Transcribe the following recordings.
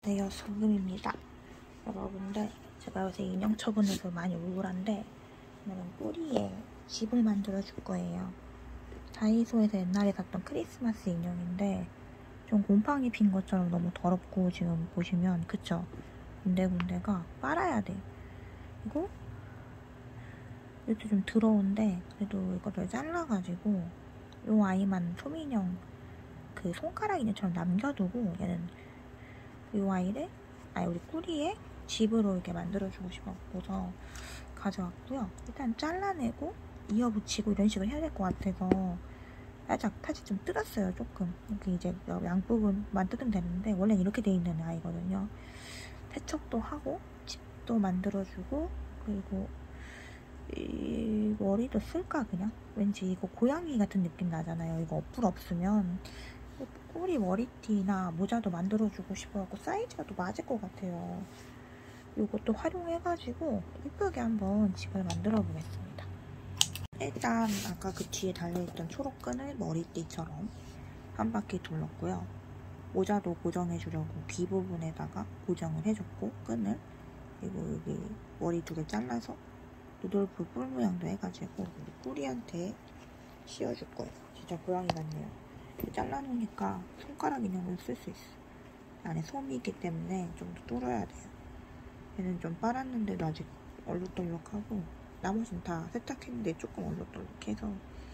안녕하세요, 소금입니다. 여러분들, 제가 요새 인형 처분해서 많이 우울한데 오늘은 뿌리에 집을 만들어 줄 거예요. 다이소에서 옛날에 샀던 크리스마스 인형인데 좀 곰팡이 핀 것처럼 너무 더럽고, 지금 보시면 그쵸? 군데군데가 빨아야 돼요. 그리고 이것도 좀 더러운데 그래도 이거를 잘라가지고 이 아이만 소민형 그 손가락 인형처럼 남겨두고, 얘는 이 아이를 우리 꾸리에 집으로 이렇게 만들어주고 싶어서 가져왔고요. 일단 잘라내고 이어붙이고 이런 식으로 해야 될 것 같아서 살짝 사실 좀 뜯었어요. 조금 이렇게 이제 양부분만 뜯으면 되는데 원래는 이렇게 돼 있는 아이거든요. 세척도 하고 집도 만들어주고, 그리고 이 머리도 쓸까 그냥? 왠지 이거 고양이 같은 느낌 나잖아요. 이거 어플 없으면 꼬리 머리띠나 모자도 만들어주고 싶어갖고 사이즈가 또 맞을 것 같아요. 이것도 활용해가지고 예쁘게 한번 집을 만들어 보겠습니다. 일단 아까 그 뒤에 달려있던 초록끈을 머리띠처럼 한 바퀴 둘렀고요. 모자도 고정해주려고 귀 부분에다가 고정을 해줬고, 끈을, 그리고 여기 머리 2개 잘라서 루돌프 뿔 모양도 해가지고 우리 뿌리한테 씌워줄 거예요. 진짜 고양이 같네요. 잘라놓으니까 손가락 인형을 쓸 수 있어. 안에 솜이 있기 때문에 좀 더 뚫어야 돼요. 얘는 좀 빨았는데도 아직 얼룩덜룩하고, 나머지는 다 세탁했는데 조금 얼룩덜룩해서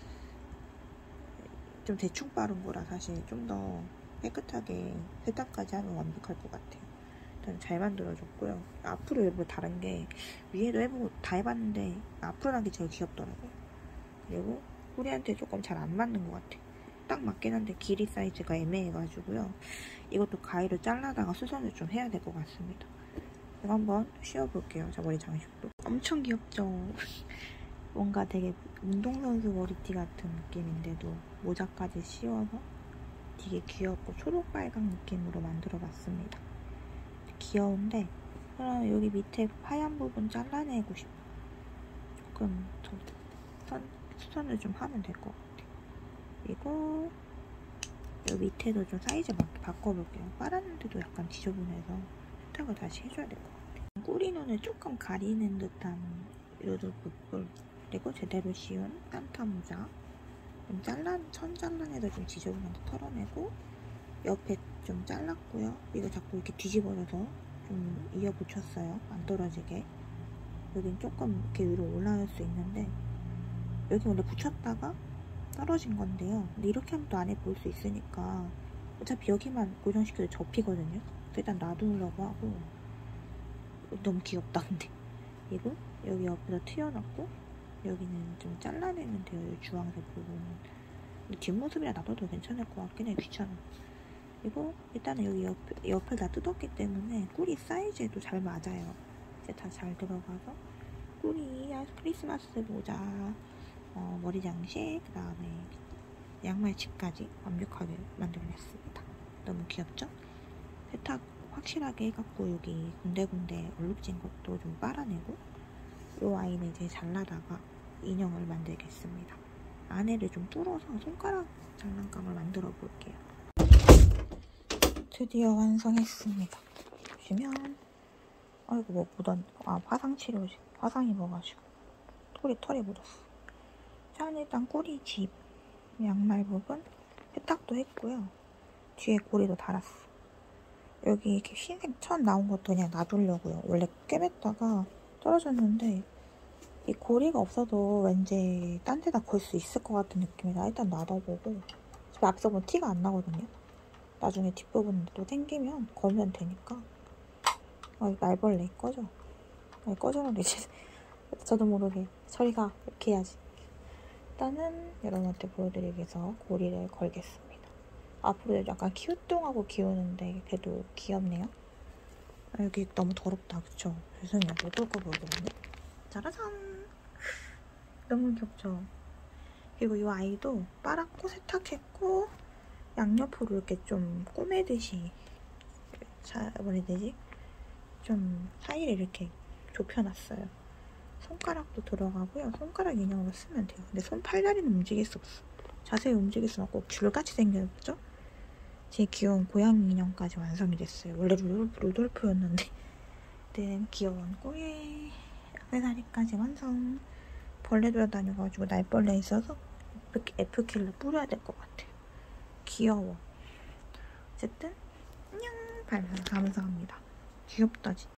좀 대충 빠른 거라 사실 좀 더 깨끗하게 세탁까지 하면 완벽할 것 같아요. 일단 잘 만들어줬고요. 앞으로 일부러 다른 게, 위에도 해보고 다 해봤는데 앞으로 난 게 제일 귀엽더라고요. 그리고 뿌리한테 조금 잘 안 맞는 것 같아요. 딱 맞긴 한데 길이 사이즈가 애매해가지고요. 이것도 가위로 잘라다가 수선을 좀 해야 될 것 같습니다. 이거 한번 씌워볼게요. 자, 머리 장식도 엄청 귀엽죠? 뭔가 되게 운동선수 머리띠 같은 느낌인데도 모자까지 씌워서 되게 귀엽고 초록빨강 느낌으로 만들어봤습니다. 귀여운데 그럼 여기 밑에 하얀 부분 잘라내고 싶어. 조금 수선을 좀 하면 될 것 같아요. 그리고 여기 밑에도 좀 사이즈 맞게 바꿔볼게요. 빨았는데도 약간 지저분해서 세탁을 다시 해줘야 될 것 같아요. 꼬리 눈을 조금 가리는 듯한 루돌프 뿔, 그리고 제대로 씌운 산타 모자. 천 잘라내도 좀 지저분한데 털어내고, 옆에 좀 잘랐고요. 이거 자꾸 이렇게 뒤집어져서 좀 이어 붙였어요. 안 떨어지게. 여긴 조금 이렇게 위로 올라갈 수 있는데, 여기 원래 붙였다가 떨어진 건데요. 근데 이렇게 하면 또 안에 보일 수 있으니까 어차피 여기만 고정시켜도 접히거든요. 일단 놔두려고 하고. 너무 귀엽다 근데. 그리고 여기 옆에서 튀어놨고, 여기는 좀 잘라내면 돼요. 이 주황색 부분은. 뒷모습이라 놔둬도 괜찮을 것 같긴 해. 귀찮아. 그리고 일단은 여기 옆을 다 뜯었기 때문에 꼬리 사이즈에도 잘 맞아요. 이제 다 잘 들어가서 꼬리 크리스마스 모자, 머리 장식, 그 다음에 양말 칩까지 완벽하게 만들어냈습니다. 너무 귀엽죠? 세탁 확실하게 해갖고 여기 군데군데 얼룩진 것도 좀 빨아내고, 이 아이는 이제 잘라다가 인형을 만들겠습니다. 안에를 좀 뚫어서 손가락 장난감을 만들어 볼게요. 드디어 완성했습니다. 보시면 아이고 뭐 화상 치료지. 화상 입어가지고 털이 묻었어. 자, 일단 꼬리 집, 양말 부분 세탁도 했고요. 뒤에 고리도 달았어. 여기 이렇게 흰색 천 나온 것도 그냥 놔두려고요. 원래 꿰맸다가 떨어졌는데 이 고리가 없어도 왠지 딴 데다 걸 수 있을 것 같은 느낌이라 일단 놔둬보고, 앞서 보면 티가 안 나거든요. 나중에 뒷부분 또 생기면 걸면 되니까. 날벌레 꺼져. 꺼져는 되지. 저도 모르게 처리가 이렇게 해야지. 일단은 여러분한테 보여드리기 위해서 고리를 걸겠습니다. 앞으로 약간 키우뚱하고 키우는데 그래도 귀엽네요. 여기 너무 더럽다, 그쵸? 죄송해요. 못 뚫고 보여드렸네. 짜라잔! 너무 귀엽죠? 그리고 이 아이도 빨았고 세탁했고, 양옆으로 이렇게 좀 꼬매듯이, 뭐라 해야 되지? 좀 사이를 이렇게 좁혀놨어요. 손가락도 들어가고요. 손가락 인형으로 쓰면 돼요. 근데 팔다리는 움직일 수 없어. 자세히 움직일 수는 없고 꼭 줄같이 생겼죠? 제 귀여운 고양이 인형까지 완성이 됐어요. 원래 루돌프였는데 네, 귀여운 꼬리 액세서리까지 완성. 벌레 돌아다녀가지고 날벌레 있어서 F킬러 뿌려야 될 것 같아요. 귀여워. 어쨌든 안녕. 발명 감사합니다. 귀엽다 진짜.